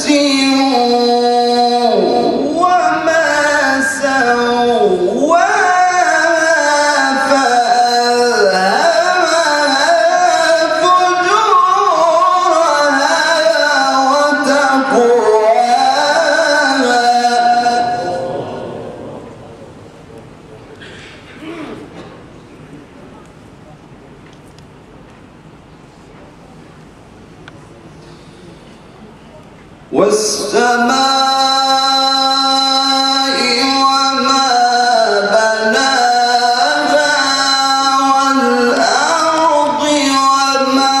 والسماء وما بناها والأرض وما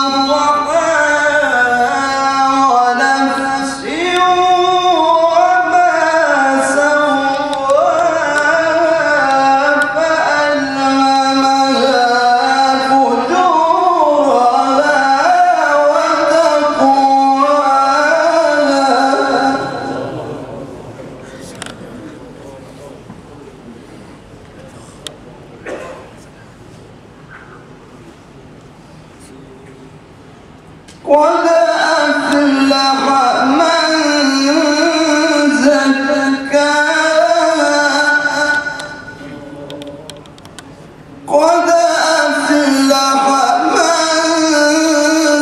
طحاها ونفس وما سواها فألهمها فجورها قد أفلح من زكاها قد أفلح من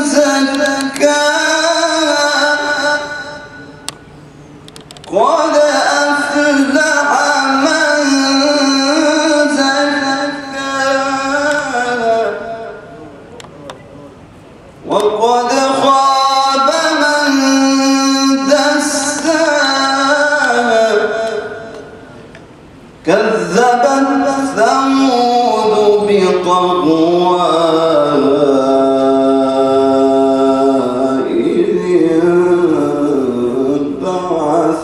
زكاها قد أفلح من زكاها وقد خاب من دساها كذبت ثمود بطغواها إذ انبعث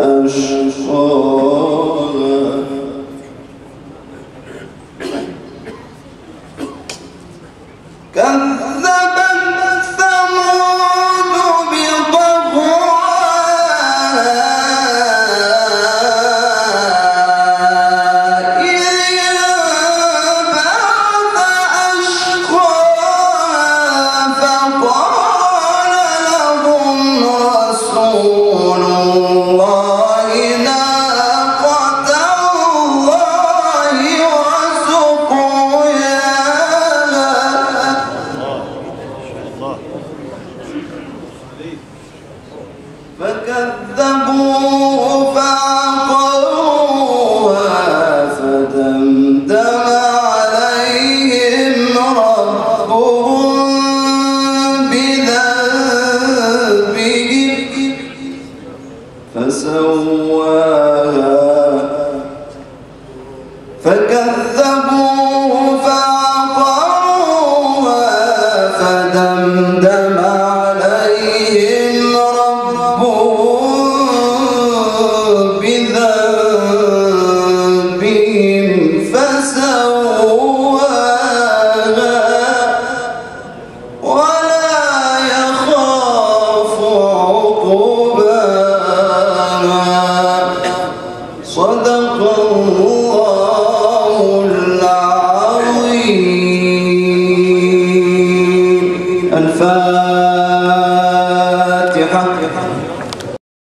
أشقاها كذبت ثمود بطغواها إذ انبعث أشقاها فقال لهم رسول الله ناقة الله وسقياها فكذبوه فعقروها فدمدم عليهم ربهم بذنبهم فسواها فكذبوه فعقروها فدمدم عليهم ربهم بذنبهم فسواها ولا يخاف عقباها صدق الله العظيم.